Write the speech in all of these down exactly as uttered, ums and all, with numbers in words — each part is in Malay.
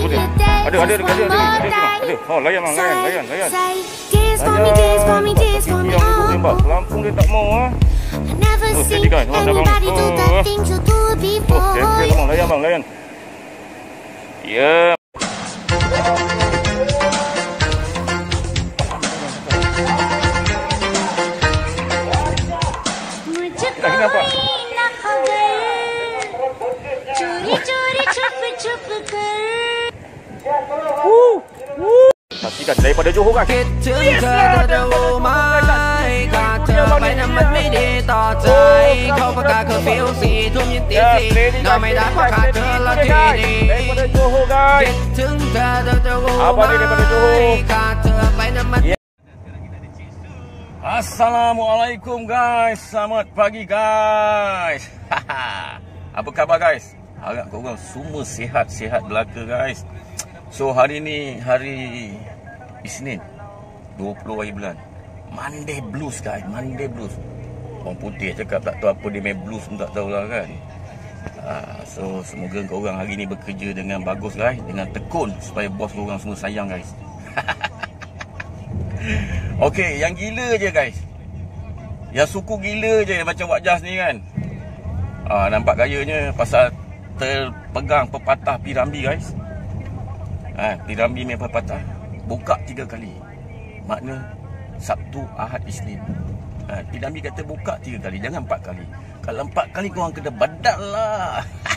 Ada, ada, ada, ada, ada, ada. Oh, layan bang, layan, layan, layan. Layan. Yang duduk tembak. Pelampung dia tak mau ah. Oh, steady guys. Oh, dah bang. Oh, oh, champion bang, layan bang, layan. Ya. Kita nampak. Woo, woo. Pastikan daripada Johor kan. Yes, lah. Daripada Johor guys. Abang ni daripada Johor. Yeah. Assalamualaikum guys. Selamat pagi guys. Apa khabar guys? Harap korang semua sihat-sihat belaka guys. So hari ni hari Isnin dua puluh hari bulan. Monday blues guys, Monday blues. Orang putih cakap tak tahu apa dia main blues pun tak tahulah kan. Uh, so semoga korang hari ni bekerja dengan bagus guys, dengan tekun supaya bos korang semua sayang guys. Okey, yang gila je guys. Yang suku gila je macam Wak Jas ni kan. Ah, nampak gayanya pasal terpegang pepatah Pirambi guys. Ha, Pirambi main pepatah buka tiga kali. Makna Sabtu, Ahad, Isnin. Ha, Pirambi kata buka tiga kali, jangan empat kali. Kalau empat kali korang kena badak lah.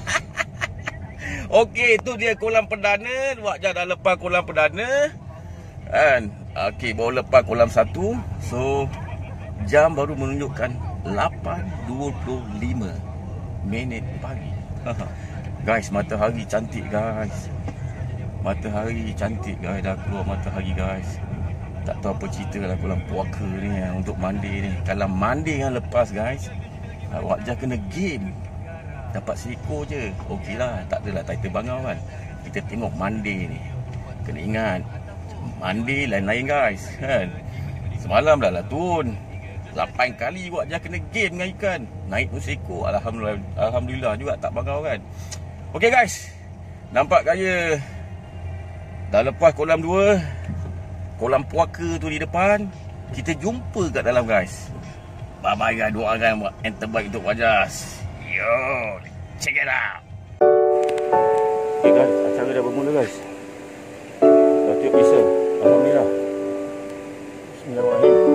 Okey, itu dia kolam perdana. Wak Jas dah lepas kolam perdana. Kan? Okey, baru lepas kolam satu. So jam baru menunjukkan lapan dua puluh lima minit pagi. Guys, matahari cantik guys. Matahari cantik guys. Dah keluar matahari guys. Tak tahu apa cerita dalam kolam puaka ni untuk mandi ni. Kalau mandi yang lepas guys, Wak Jas kena game. Dapat seekor je. Okey lah, tak adalah title bangau kan. Kita tengok mandi ni. Kena ingat, mandi lain-lain guys kan. Semalam dah lah turun lapan kali Wak Jas kena game dengan ikan. Naik pun seekor. Alhamdulillah, Alhamdulillah juga tak bangau kan. Okey guys, nampak gaya dah lepas kolam dua, kolam puaka tu di depan. Kita jumpa kat dalam guys. Bye-bye guys, doakan yang terbaik untuk Wak Jas. Yo, check it out. Okay guys, acara dah bermula guys. Dah tiup pisau. Alhamdulillah. Bismillahirrahmanirrahim.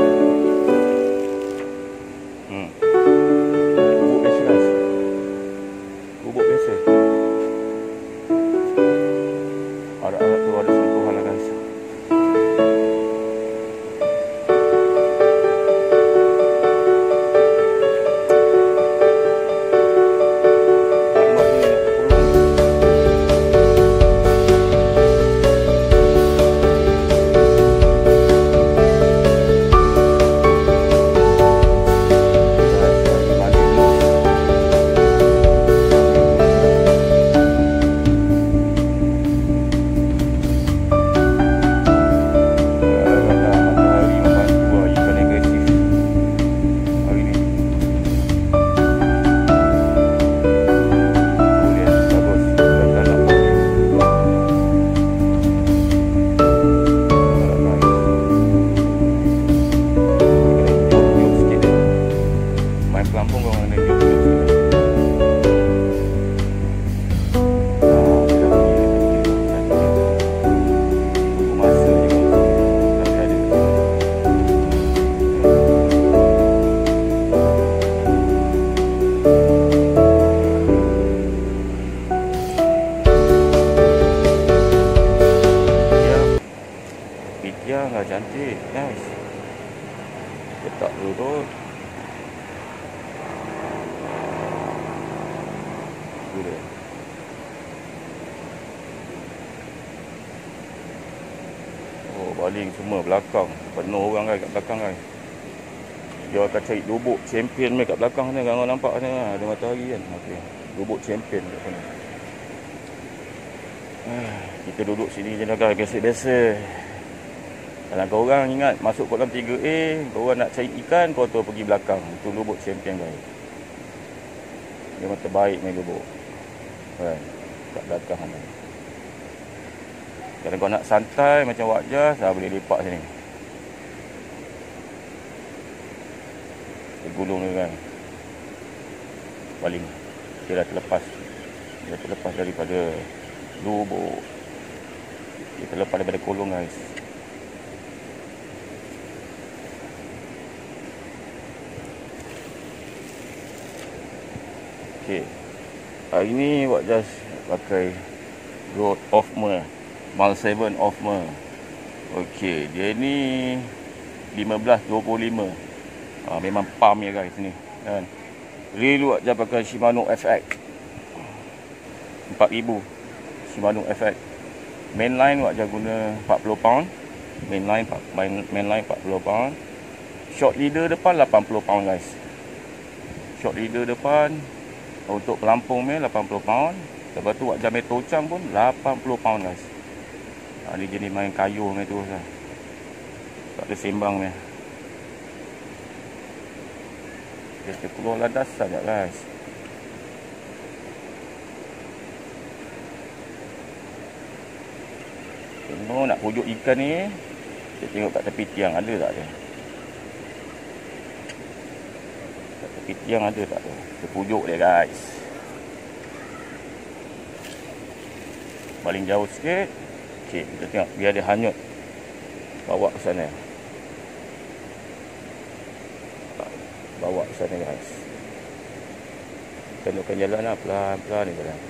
Hmm. Bubuk biasa guys. Bubuk biasa. Harap-harap tu ada sentuhan lah guys. Lah cantik guys. Letak dulu. Gila. Oh, baling semua belakang. Penuh orang guys kat belakang guys. Dia akan cari lubuk champion ni kat belakang ni. Korang nampak ni ada matahari kan. Okey. Lubuk champion kat sana. Ah, kita duduk sini je lah guys, biasa-biasa. Kalau korang ingat masuk kolam tiga A, korang nak cari ikan, korang tu pergi belakang. Itu lubuk champion guys. Dia memang terbaik main lubuk. Kan? Kat belakang ni. Kalau kau nak santai macam Wak Jas, dah boleh lepak sini. Tergulung ni kan. Paling dia dah terlepas. Dia dah terlepas daripada lubuk. Dia terlepas daripada kolong guys. Okay. Hari ni Wak Jas pakai Road Offmer Mal tujuh Offmer. Okey, dia ni lima belas dua puluh lima. Ha, memang pump ya guys ni kan. Reel Wak Jas pakai Shimano F X empat ribu. Shimano F X. Mainline Wak Jas guna empat puluh pound. Mainline main mainline empat puluh pound. Short leader depan lapan puluh pound guys. Short leader depan untuk pelampung ni lapan puluh pound. Lepas tu Wak Jas main tocang pun lapan puluh pound guys. Ha, ni jenis main kayu ni terus lah. Tak ada sembang ni. Dia keluar ladas saja guys. Tengok nak pujuk ikan ni. Kita tengok kat tepi tiang ada tak dia. Kat tepi tiang ada tak dia. Kita pujuk dia guys. Paling jauh sikit. Okey, kita tengok biar dia hanyut. Bawa ke sana. Bawa ke sana guys. Tentukan jalan lah, pelan-pelan ni jalan.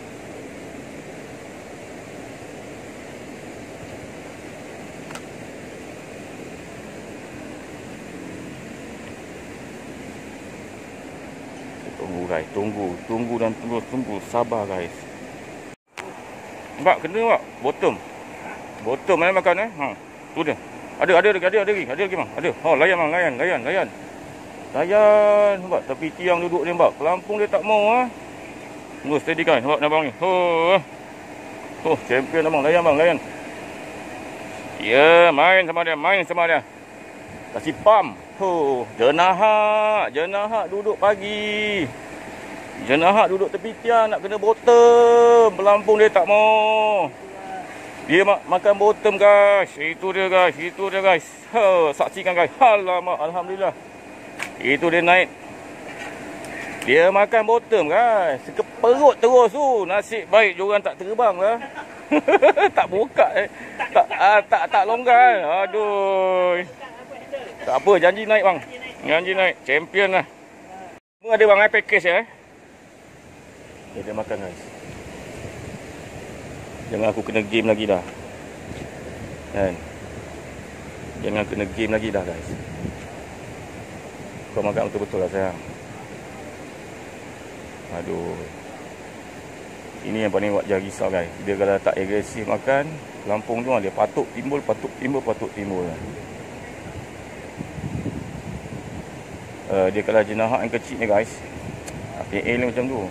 Tunggu guys, tunggu, tunggu dan tunggu, tunggu, sabar guys. Nampak kena tak? Bottom. Bottom mana makan eh? Ha, tu dia. Ada ada ada ada ada lagi, ada lagi bang. Ada. Oh, layan bang, layan, layan, layan. Layan, nampak tepi tiang duduk dia nampak. Pelampung dia tak mau ah. Tunggu steady kan, nampak abang ni. Oh. Oh, champion abang, layan bang, layan. Ya, main sama dia, main sama dia. Kasih pam. Oh, jenahak, jenahak duduk pagi. Jenahak duduk tepi tiang nak kena bottom. Pelampung dia tak mau. Dia mak makan bottom guys. Itu dia guys, itu dia guys. Ha, saksikan guys. Alamak, alhamdulillah. Itu dia naik. Dia makan bottom guys. Sekeperut terus tu. Nasib baik diorang tak terbang lah. Tak buka eh. Tak ah, tak tak longgar. Aduh. Tak apa, janji naik bang. Janji naik. Champion lah. Semua ada bang eh, package ya eh. Dia, dia makan guys. Jangan aku kena game lagi dah. Kan? Jangan kena game lagi dah guys. Kau makan betul-betul lah sayang. Aduh. Ini yang paling Wak Jas risau guys. Dia kalau tak agresif makan, pelampung tu dia patuk timbul, patuk timbul, patuk timbul. Uh, dia kalau jenahak yang kecil ni guys, P A ni macam tu.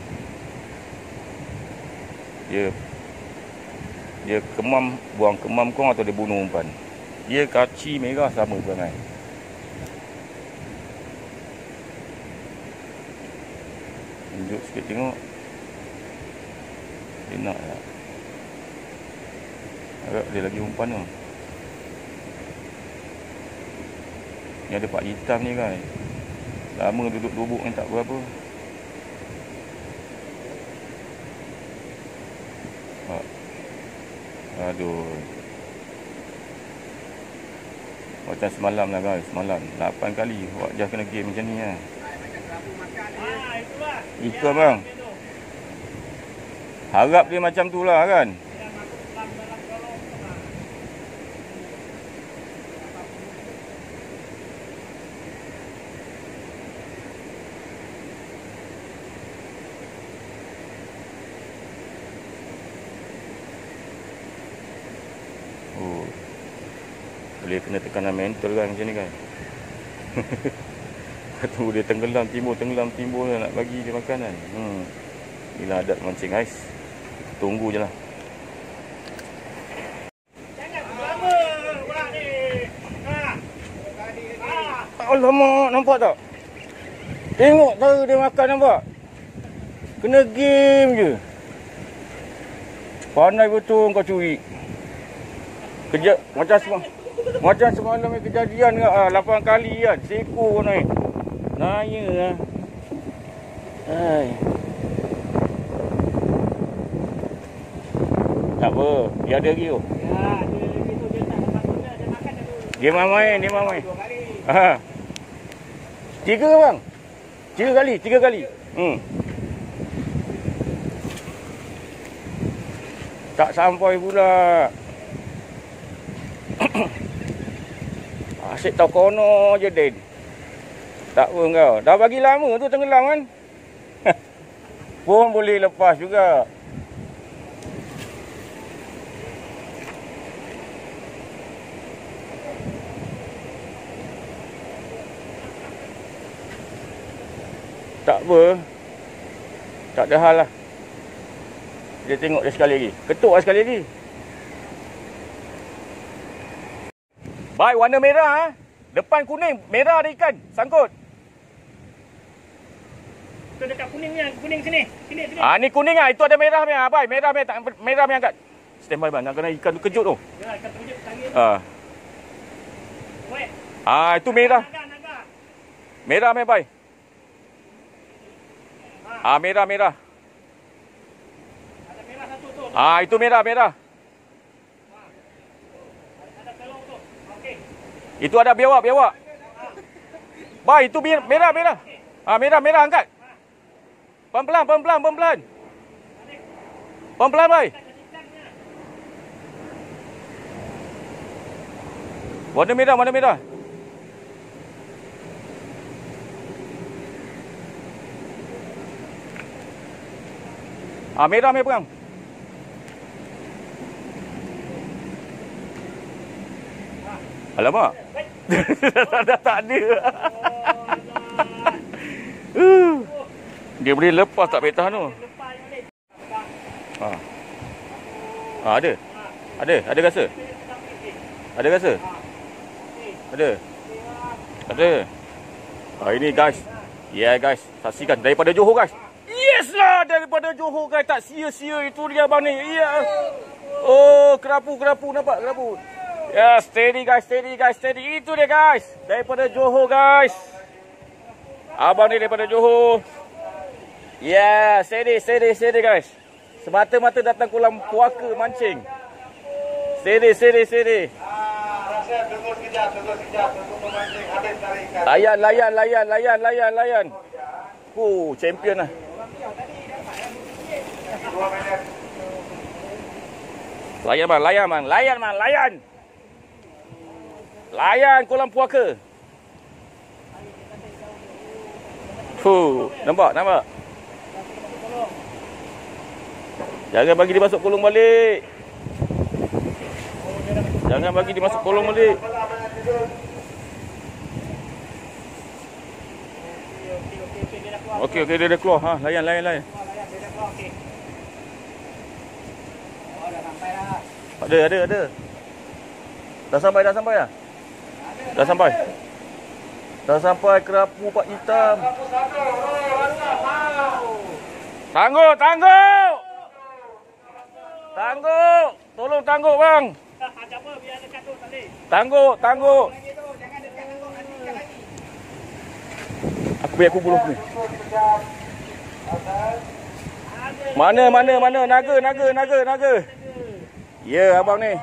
Dia Dia kemam, buang kemam kau atau dia bunuh umpan. Dia kaci merah sama perangai. Tunjuk sikit tengok. Dia nak tak? Agak dia lagi umpan tu. Ni ada pak hitam ni kan. Lama duduk lubuk ni tak berapa. Ha. Aduh. Macam semalam lah guys. Semalam lapan kali Wak Jas kena game macam ni lah. Itu bang. Harap dia macam tu lah kan. Boleh kena tekanan mental kan macam ni kan. Tunggu dia tenggelam timbul, tenggelam timbul nak bagi dia makanan. Hmm. Inilah adat mancing guys. Tunggu je lah. Alamak, nampak tak? Tengok cara dia makan nampak. Kena game je. Pandai betul kau curi. Kerja macam semua. Macam semalam ni kejadian ah, lapan kali kan. Seekor naik. Naya ah. Hai. Tak apa. Dia ada lagi tu. Ya, dia lagi tu dia tak dapat guna, dia makan dah dulu. Dia main, dia main. Dua kali. Ha. Tiga bang. Tiga kali, tiga kali. Hmm. Tak sampai pula. Asyik tahu kono je Den. Tak apa kau. Dah bagi lama tu tenggelam kan. Pun boleh lepas juga. Tak apa. Tak ada hal lah. Dia tengok dia sekali lagi. Ketuk lah sekali lagi. Baik, warna merah ha. Depan kuning, merah ada ikan. Sangkut. Tu dekat kuning ni, kuning sini. Sini, sini. Ah ni kuning ah, itu ada merah ni ah. Baik, merah merah, merah ni angkat. Stand by bang, nak kena ikan tu kejut tu. Ya, ikan terkejut tangan tu. Ah. Baik. Ah itu merah. Naga, naga. Merah mai baik. Ah merah merah. Ada merah satu tu. Ah itu merah merah. Ada pelong tu. Okey. Itu ada biawak biawak. Baik itu merah merah. Ah merah merah angkat. Pelan-pelan pelan-pelan pelan-pelan. Pelan-pelan baik. Warna merah warna merah. Ah merah mai pegang. Alamak. Dah tak ada. Uh, dia boleh lepas tak petah tu. Ha. Ha ada. Ada, ada rasa. Ada rasa. Ada. Ada. Ha ini guys. Ya yeah, guys, saksikan daripada Johor guys. Yes lah, daripada Johor guys. Tak sia-sia itu dia abang ni. Ya. Yeah. Oh, kerapu kerapu nampak kerapu. Ya, yeah, steady guys, steady guys, steady. Itu dia guys. Daripada Johor guys. Abang ni daripada Johor. Ya, yeah, steady, steady, steady guys. Semata-mata datang kolam puaka mancing. Steady, steady, steady. Ah, Rasif, tunggu sekejap, tunggu sekejap. Tunggu memancing, habis tarik ikan. Layan, layan, layan, layan, layan, layan. Oh, champion lah. Dua minit. Layan bang, layan bang, layan bang, layan. Layan kolam puaka. Fuh, nampak, nampak. Jangan bagi dia masuk kolong balik. Jangan bagi dia masuk kolong balik. Okey, okey, dia dah keluar. Ha, layan, layan, layan. Ada, ada, ada. Dah sampai, dah sampai dah. Dah sampai. Dah sampai kerapu pak hitam. Tangguh, tangguh. Tangguh. Tolong tangguh bang. Tangguh, tangguh. Aku biar aku buluh ni. Mana, mana, mana? Naga, naga, naga, naga. Ya, abang ni.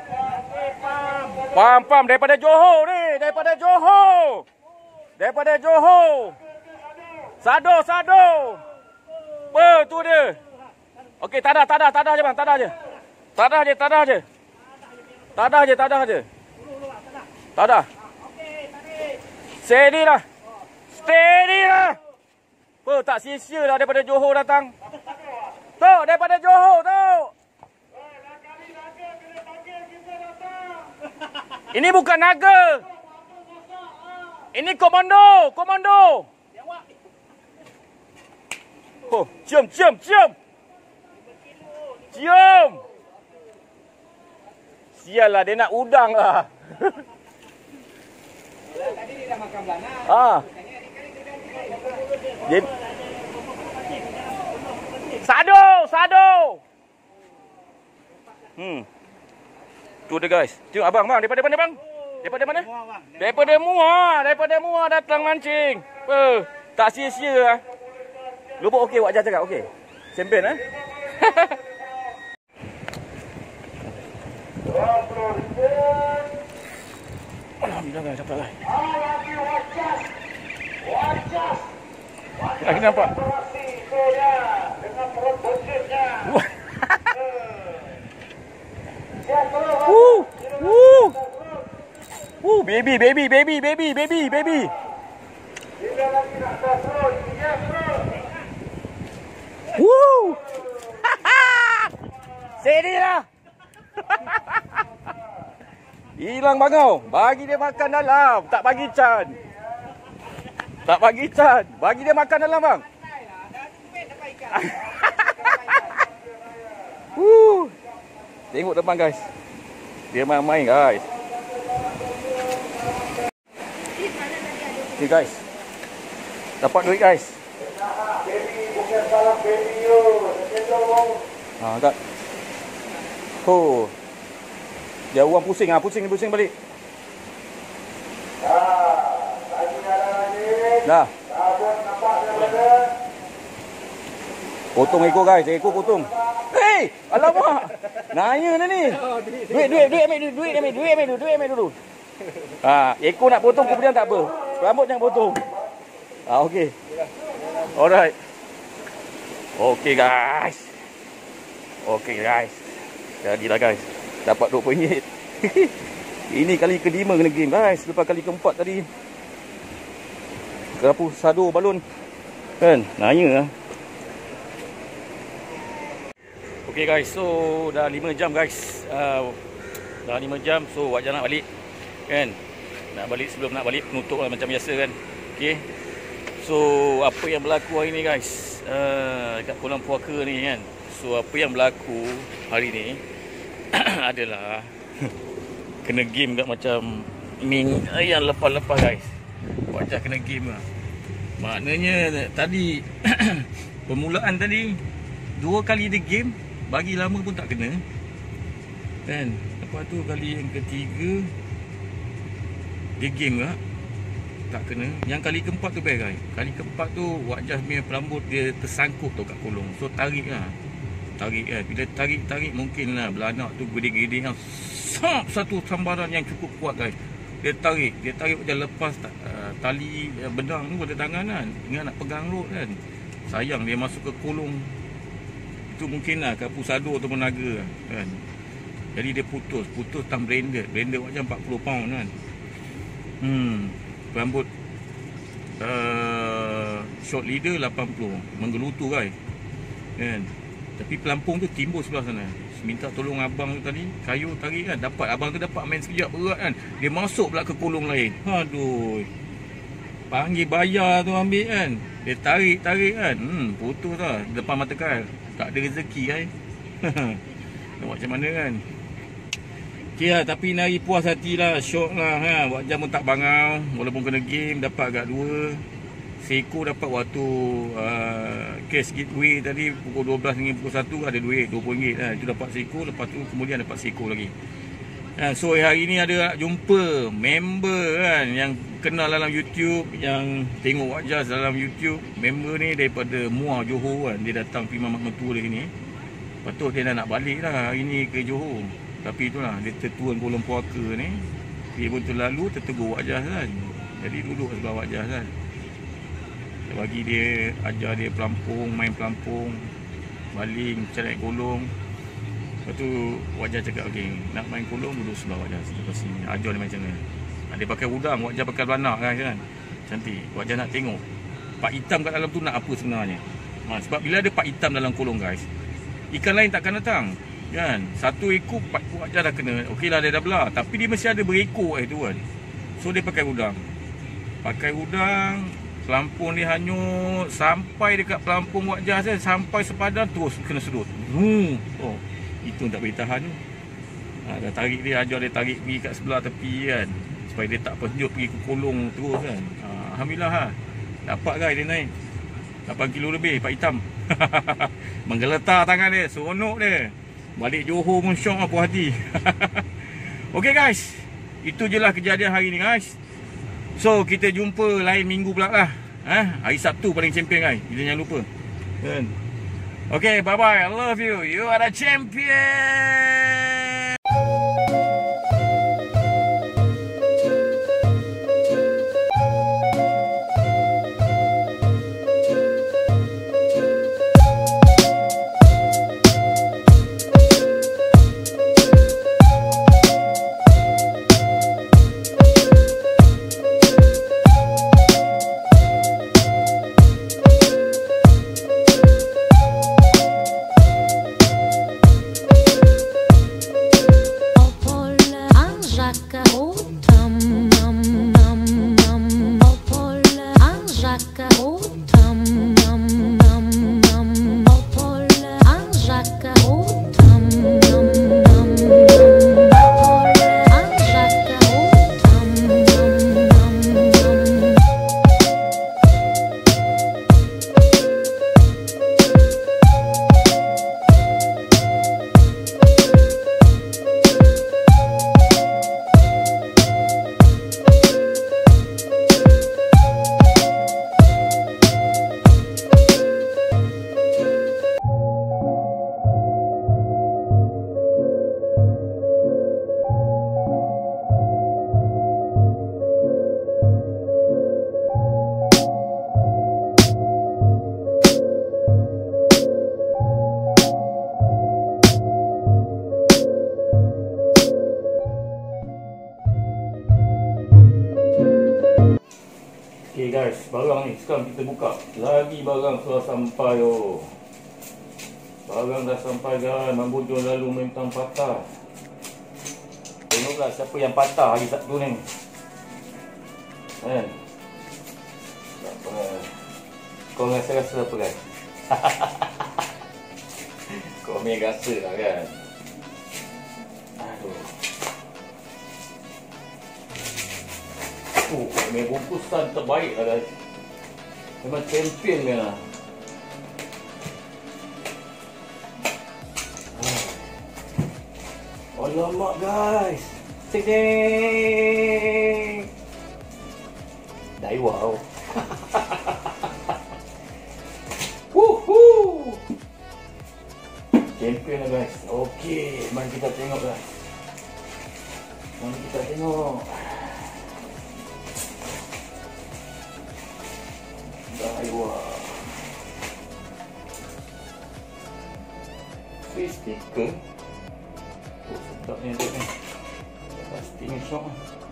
Pam, pam. Daripada Johor ni. Daripada Johor. Daripada Johor. Sado, sado. Apa tu dia? Okey, tadah, tadah, tadah je bang, tadah je. Tadah je, tadah je. Tadah je, tadah je. Tadah. Steady lah. Steady lah. Apa, tak sia-sia lah daripada Johor datang. Tu, daripada Johor tu. Ini bukan naga. Ini komando, komando. Oh, cium, cium, cium. Cium. Sial lah, dia nak udang lah. Tadi dia dah makan belana. Ah. Dia... Sado, sado. Hmm. Tu dia guys. Tengok abang bang, daripada mana bang? Daripada mana? Daripada Muar, daripada Muar datang mancing. Apa? Tak sia-sia ah. Lubuk okey Wak Jah cakap okey. Champion eh. Alhamdulillah guys, dapat guys. Lagi nampak. Woo! Woo! Woo, baby, baby, baby, baby, baby, baby. Woo! Sedilah. Hilang bangau. Bagi dia makan dalam, tak bagi Chan. Tak bagi Chan. Bagi dia makan dalam bang. Woo! Tengok depan guys. Dia main-main guys. Okay guys. Dapat duit guys. Ha, kat. Oh. Dia orang pusing ah, pusing pusing balik. Dah. Potong ekor guys, ekor potong. Hei, alamak. Nanya dah ni. Duit duit duit ambil duit, duit ambil duit ambil dulu, duit ambil dulu. Ha, ekor nak potong kemudian tak apa. Rambut jangan potong. Ah, okey. Alright. Okey guys. Okey guys. Jadilah guys. Dapat dua puluh ringgit. Ini kali kelima kena game guys. Lepas kali keempat tadi. Kerapu sado balon. Kan? Nanya lah. Okey guys. So dah lima jam guys. Uh, dah lima jam. So Wak Jah nak balik. Kan? Nak balik sebelum nak balik. Penutup lah macam biasa kan. Okey. So apa yang berlaku hari ni guys. Uh, dekat Kolam Puaka ni kan. So apa yang berlaku hari ni. Adalah kena game kat macam Ming yang lepas-lepas guys. Wak Jah kena game lah. Maknanya tadi permulaan tadi dua kali dia game, bagi lama pun tak kena. Kan? Lepas tu kali yang ketiga dia game lah, tak kena. Yang kali keempat tu best guys. Kali keempat tu Wak Jah punya pelambut dia tersangkut tu kat kolong. So tarik lah. Tarik kan. Bila tarik-tarik mungkin lah belanak tu gede-gede yang satu sambaran yang cukup kuat guys. Dia tarik, dia tarik dia lepas uh, tali uh, benang tu pada tangan kan. Ingat nak pegang rod kan. Sayang dia masuk ke kolong. Itu mungkin lah kapu sado atau naga kan. Jadi dia putus, putus tang blender. Blender macam empat puluh pound kan. Hmm, rambut uh, short leader lapan puluh. Menggelutu guys. Kan. Tapi pelampung tu timbul sebelah sana. Minta tolong abang tu tadi, kayu tarik kan. Dapat, abang tu dapat main sekejap berat kan. Dia masuk pula ke kolong lain. Aduh. Panggil bayar tu ambil kan. Dia tarik-tarik kan. Hmm, putus lah. Depan mata kal. Tak ada rezeki kan. Nak macam mana kan. Okay lah, tapi nari puas hati lah. Syok lah ha. Wak Jah pun tak bangau. Walaupun kena game, dapat agak dua. Seiko dapat waktu uh, cash giveaway tadi pukul dua belas hingga pukul satu ada duit dua puluh ringgit lah. Itu dapat Seiko, lepas tu kemudian dapat Seiko lagi. Ha, so hari ni ada jumpa member kan yang kenal dalam YouTube, yang tengok Wak Jah dalam YouTube. Member ni daripada Muar Johor kan. Dia datang pergi mamak mertua dia sini. Patut dia nak balik lah hari ni ke Johor. Tapi itulah dia tertuan Kolam Puaka ni. Dia pun terlalu tertegur Wak Jah kan. Jadi duduk sebelah Wak Jah kan. Dia bagi dia, ajar dia pelampung, main pelampung, baling, cari kolong. Lepas tu Wak Jah cakap, okey, nak main kolong duduk sebelah Wak Jah lepas sini. Ajar dia macam mana. Dia pakai udang, Wak Jah pakai belanak kan, kan. Cantik. Wak Jah nak tengok pak hitam kat dalam tu nak apa sebenarnya. Ha, sebab bila ada pak hitam dalam kolong guys, ikan lain takkan datang. Kan? Satu ekor Wak Jah dah kena. Okeylah dia dah belah, tapi dia mesti ada berekor eh tu kan. So dia pakai udang. Pakai udang, pelampung dia hanyut sampai dekat pelampung Wak Jah saya, sampai sepadan terus kena sedut. Hmm. Oh, itu tak boleh tahan tu. Ha, dah tarik dia, ajar dia tarik pergi kat sebelah tepi kan. Supaya dia tak penjut pergi ke kolong terus kan. Ha, alhamdulillah ha. Dapat guys dia naik. lapan kilo lebih pak hitam. Menggeletar tangan dia, seronok dia. Balik Johor pun syok apa hati. Okay guys, itu je lah kejadian hari ni guys. So kita jumpa lain minggu pula lah. Ha? Hari Sabtu paling champion guys. Kita jangan lupa. Kan? Okay, bye bye. I love you. You are the champion. Okay guys, barang ni sekarang kita buka. Lagi barang sudah sampai oh. Barang dah sampai guys. Mambujur lalu mentang patah. Tengoklah siapa yang patah hari Sabtu ni. Kan? Apa? Kau rasa-rasa apa kan? Kau main rasa lah kan? Aduh. Oh, memang bungkusan terbaik lah guys. Memang champion ni lah. Alamak guys. Cek-cek. Daiwa oh. Woohoo. Champion lah guys. Okey, mari kita tengok guys. Mari kita tengok. Daiwa. Free sticker. Oh, sedap ni dia ni. Plastik ni syok.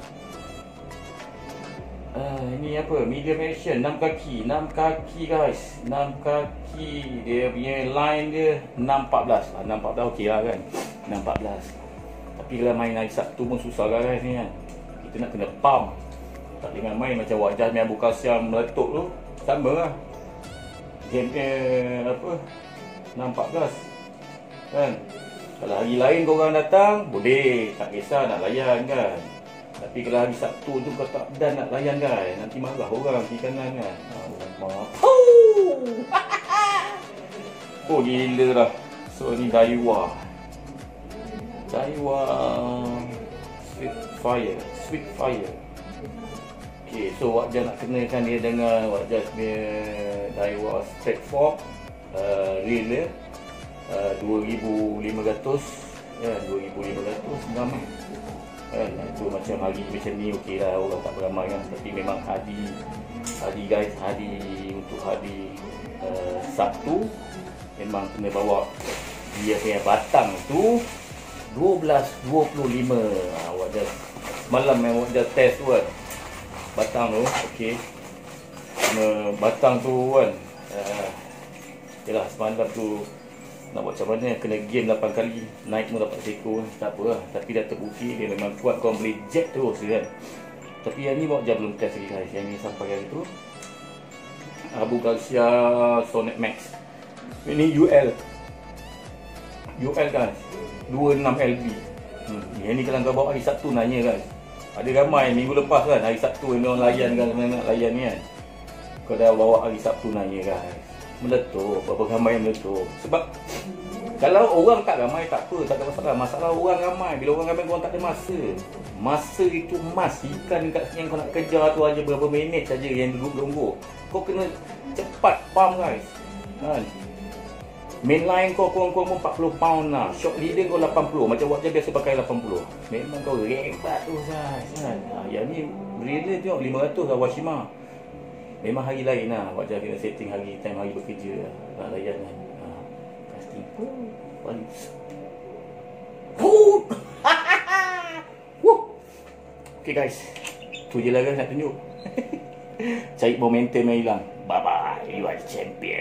Ah, ini apa? Medium action, enam kaki, enam kaki guys. enam kaki. Dia punya line dia enam empat belas. Ah, enam empat belas okey lah kan. enam empat belas. Tapi kalau main hari Sabtu pun susah lah guys ni kan. Kita nak kena pump. Tak dengan main macam wajah ni Abu Qasim meletup tu. Sama lah. Game eh, apa? enam empat belas. Kan? Kalau hari lain korang datang, boleh. Tak kisah nak layan kan. Tapi kalau hari Sabtu tu kau tak dan nak layan kan, nanti marah orang kiri kanan kan. Allah. Oh gila lah. So ni Daiwa. Daiwa Sweet Fire. Sweet Fire. Okay, so wajah nak kenakan dia dengan wajah dia Daiwa Straight Fork uh, Real dia uh, dua ribu lima ratus ya, dua ribu lima ratus gram kan. Itu macam hari macam ni okey lah, orang tak beramai kan. Tapi memang hari hari guys, hari untuk hari uh, Sabtu memang kena bawa dia punya batang tu dua belas dua puluh lima. Ha, wajah semalam memang wajah test tu kan. Batang tu, okey. Cuma batang tu kan. Uh, yalah semalam tu nak buat macam mana, kena game lapan kali, naik pun dapat seekor, tak apa lah. Tapi dah terbukti dia memang kuat, kau boleh jet terus kan. Tapi yang ni wajah belum test lagi guys. Yang ni sampai hari tu Abu Garcia Sonet Max. Ini U L U L guys, dua puluh enam L B. hmm. Yang ni kalau kau bawa hari Sabtu nanya guys. Ada ramai minggu lepas kan, hari Sabtu yang orang layan kan, nak layan ni kan. Kau dah bawa hari Sabtu nanya guys, meletup, berapa ramai yang meletup. Sebab Kalau orang tak ramai tak apa, tak ada masalah. Masalah orang ramai. Bila orang ramai korang tak ada masa. Masa itu emas. Ikan kat sini yang kau nak kejar tu aja berapa minit saja yang duduk-duduk. Kau kena cepat pump guys. Kan? Mainline kau kurang-kurang empat puluh pound lah. Shock leader kau lapan puluh. Macam Wajah biasa pakai lapan puluh. Memang kau rebat tu guys. Kan? Ha, yang ni real tengok lima ratus lah Washima. Memang hari lain lah. Wajah kena setting hari time hari bekerja lah. Nak layan kan. Ha, casting. Okay guys. Tu je lah guys nak tunjuk. Cari momentum yang hilang. Bye bye. You are champion.